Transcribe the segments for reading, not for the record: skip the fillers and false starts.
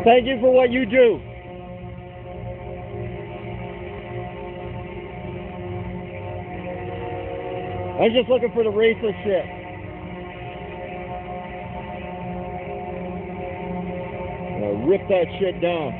Thank you for what you do. I'm just looking for the racist shit. Rip that shit down.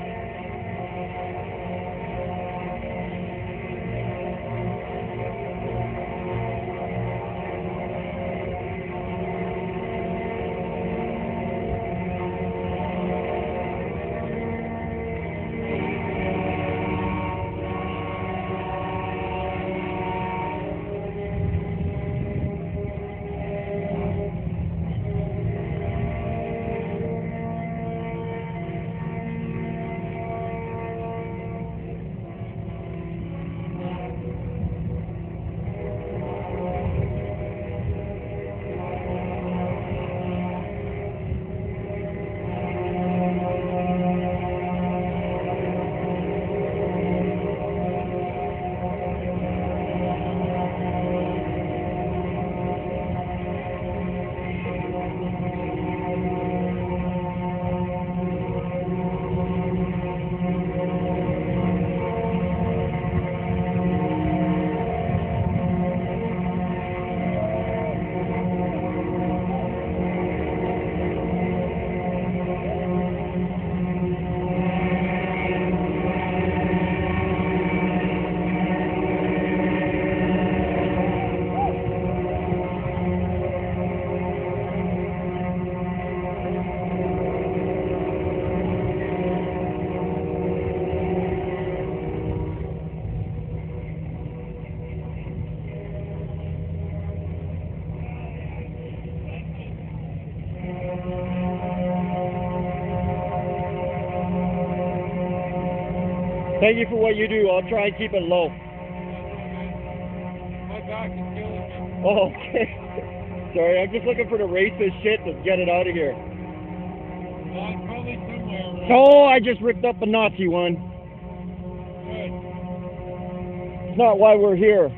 Thank you for what you do. I'll try and keep it low. My back is killing me. Oh, okay. Sorry, I'm just looking for the racist shit to get it out of here. Well, it's probably somewhere, right? Oh, I just ripped up a Nazi one. Good. It's not why we're here.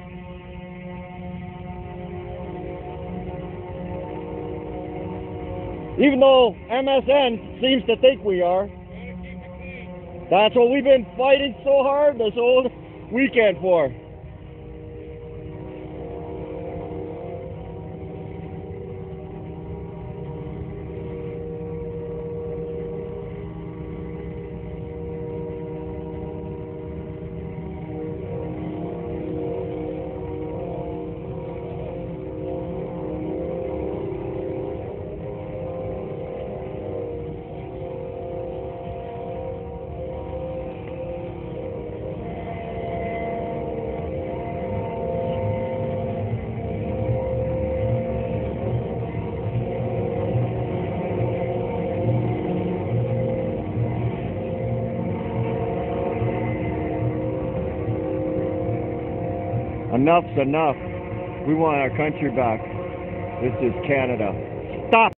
Even though MSN seems to think we are. That's what we've been fighting so hard this whole weekend for. Enough's enough. We want our country back. This is Canada. Stop!